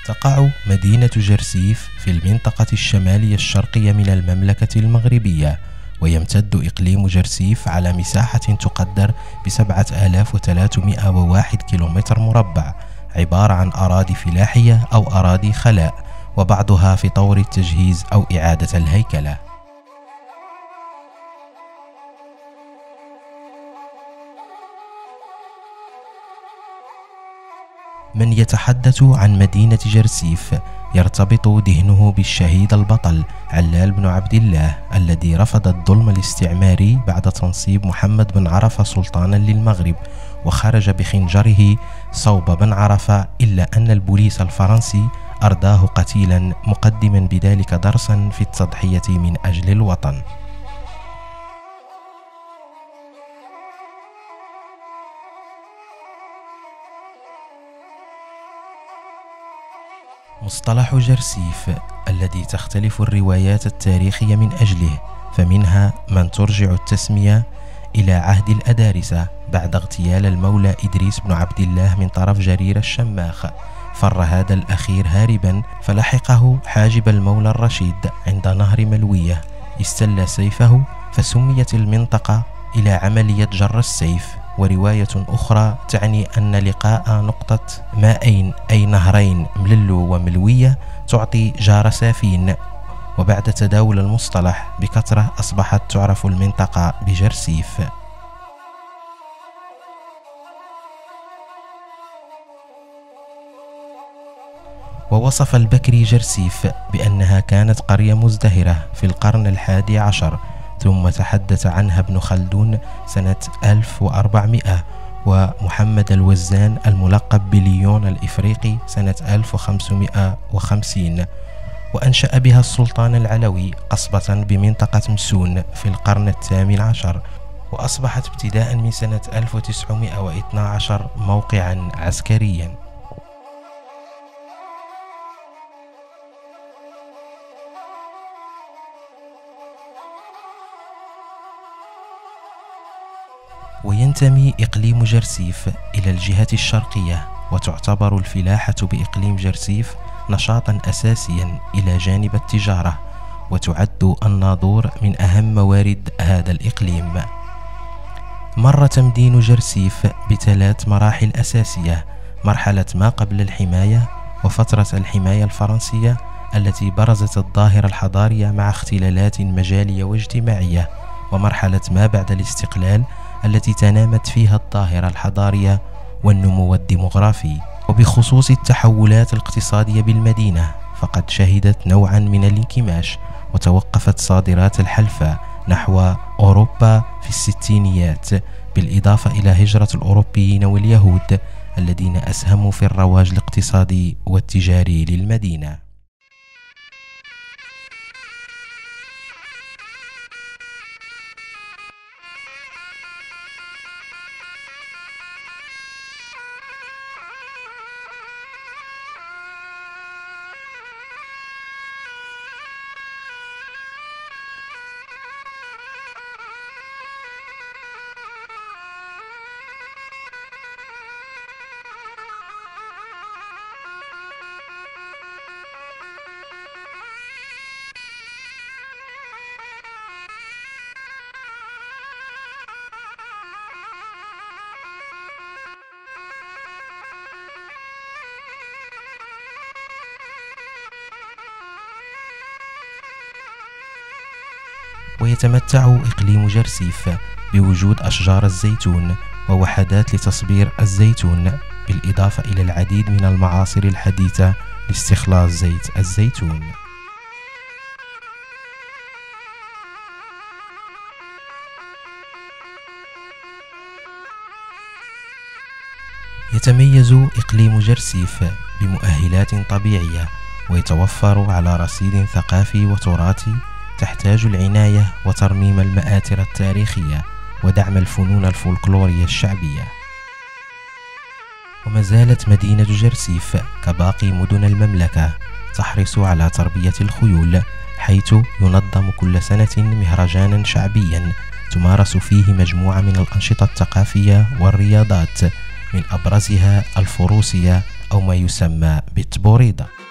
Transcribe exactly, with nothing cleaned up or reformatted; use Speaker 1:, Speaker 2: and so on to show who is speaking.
Speaker 1: تقع مدينة جرسيف في المنطقة الشمالية الشرقية من المملكة المغربية، ويمتد إقليم جرسيف على مساحة تقدر بسبعة آلاف وثلاثمائة وواحد كيلومتر مربع، عبارة عن أراضي فلاحية أو أراضي خلاء، وبعضها في طور التجهيز أو إعادة الهيكلة. من يتحدث عن مدينة جرسيف يرتبط ذهنه بالشهيد البطل علال بن عبد الله الذي رفض الظلم الاستعماري بعد تنصيب محمد بن عرفة سلطانا للمغرب، وخرج بخنجره صوب بن عرفة، إلا أن البوليس الفرنسي أرداه قتيلا، مقدما بذلك درسا في التضحية من أجل الوطن. مصطلح جرسيف الذي تختلف الروايات التاريخية من أجله، فمنها من ترجع التسمية إلى عهد الأدارسة بعد اغتيال المولى إدريس بن عبد الله من طرف جرير الشماخ، فر هذا الأخير هاربا، فلحقه حاجب المولى الرشيد عند نهر ملوية، استل سيفه، فسميت المنطقة إلى عملية جر السيف. ورواية أخرى تعني أن لقاء نقطة مائين أي نهرين مللو وملوية تعطي جار سافين، وبعد تداول المصطلح بكثرة أصبحت تعرف المنطقة بجرسيف. ووصف البكري جرسيف بأنها كانت قرية مزدهرة في القرن الحادي عشر، ثم تحدث عنها ابن خلدون سنة ألف وأربعمائة، ومحمد الوزان الملقب بليون الإفريقي سنة ألف وخمسمائة وخمسين، وأنشأ بها السلطان العلوي قصبة بمنطقة مسون في القرن الثامن عشر، وأصبحت ابتداء من سنة ألف وتسعمائة واثني عشر موقعا عسكريا. وينتمي إقليم جرسيف إلى الجهة الشرقية، وتعتبر الفلاحة بإقليم جرسيف نشاطا أساسيا إلى جانب التجارة، وتعد الناظور من أهم موارد هذا الإقليم. مر تمدين جرسيف بثلاث مراحل أساسية: مرحلة ما قبل الحماية، وفترة الحماية الفرنسية التي برزت الظاهرة الحضارية مع اختلالات مجالية واجتماعية، ومرحلة ما بعد الاستقلال التي تنامت فيها الظاهرة الحضارية والنمو الديمغرافي. وبخصوص التحولات الاقتصادية بالمدينة، فقد شهدت نوعا من الانكماش، وتوقفت صادرات الحلفة نحو أوروبا في الستينيات، بالإضافة إلى هجرة الأوروبيين واليهود الذين أسهموا في الرواج الاقتصادي والتجاري للمدينة. ويتمتع إقليم جرسيف بوجود أشجار الزيتون ووحدات لتصبير الزيتون، بالإضافة إلى العديد من المعاصر الحديثة لاستخلاص زيت الزيتون. يتميز إقليم جرسيف بمؤهلات طبيعية، ويتوفر على رصيد ثقافي وتراثي تحتاج العناية وترميم المآثر التاريخية ودعم الفنون الفولكلورية الشعبية. وما زالت مدينة جرسيف كباقي مدن المملكة تحرص على تربية الخيول، حيث ينظم كل سنة مهرجانا شعبيا تمارس فيه مجموعة من الأنشطة الثقافية والرياضات، من أبرزها الفروسية أو ما يسمى بالتبوريدة.